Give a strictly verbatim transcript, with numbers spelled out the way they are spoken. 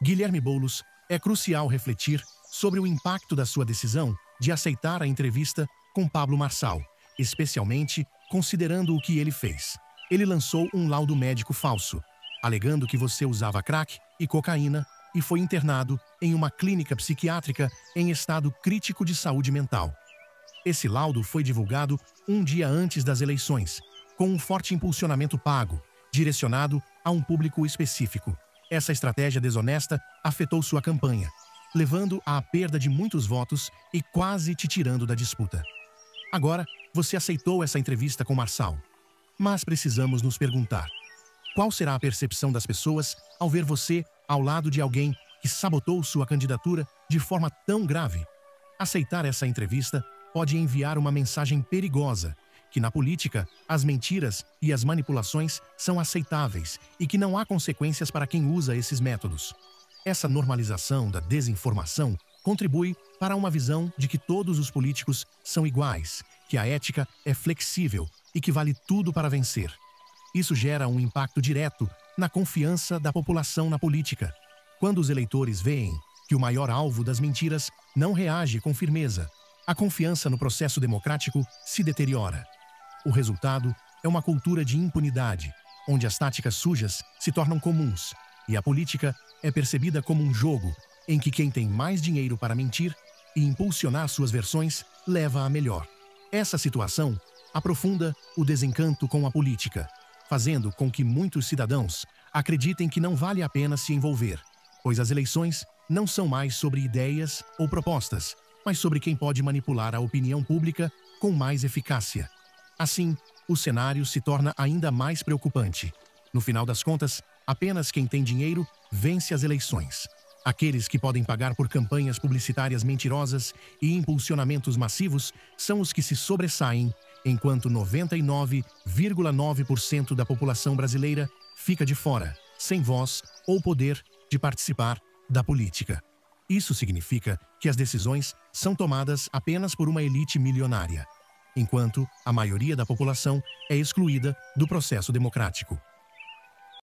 Guilherme Boulos, é crucial refletir sobre o impacto da sua decisão de aceitar a entrevista com Pablo Marçal, especialmente considerando o que ele fez. Ele lançou um laudo médico falso, alegando que você usava crack e cocaína e foi internado em uma clínica psiquiátrica em estado crítico de saúde mental. Esse laudo foi divulgado um dia antes das eleições, com um forte impulsionamento pago, direcionado a um público específico. Essa estratégia desonesta afetou sua campanha, levando à perda de muitos votos e quase te tirando da disputa. Agora, você aceitou essa entrevista com Marçal. Mas precisamos nos perguntar: qual será a percepção das pessoas ao ver você ao lado de alguém que sabotou sua candidatura de forma tão grave? Aceitar essa entrevista pode enviar uma mensagem perigosa, que na política, as mentiras e as manipulações são aceitáveis e que não há consequências para quem usa esses métodos. Essa normalização da desinformação contribui para uma visão de que todos os políticos são iguais, que a ética é flexível e que vale tudo para vencer. Isso gera um impacto direto na confiança da população na política. Quando os eleitores veem que o maior alvo das mentiras não reage com firmeza, a confiança no processo democrático se deteriora. O resultado é uma cultura de impunidade, onde as táticas sujas se tornam comuns e a política é percebida como um jogo em que quem tem mais dinheiro para mentir e impulsionar suas versões leva a melhor. Essa situação aprofunda o desencanto com a política, fazendo com que muitos cidadãos acreditem que não vale a pena se envolver, pois as eleições não são mais sobre ideias ou propostas, mas sobre quem pode manipular a opinião pública com mais eficácia. Assim, o cenário se torna ainda mais preocupante. No final das contas, apenas quem tem dinheiro vence as eleições. Aqueles que podem pagar por campanhas publicitárias mentirosas e impulsionamentos massivos são os que se sobressaem, enquanto noventa e nove vírgula nove por cento da população brasileira fica de fora, sem voz ou poder de participar da política. Isso significa que as decisões são tomadas apenas por uma elite milionária, enquanto a maioria da população é excluída do processo democrático.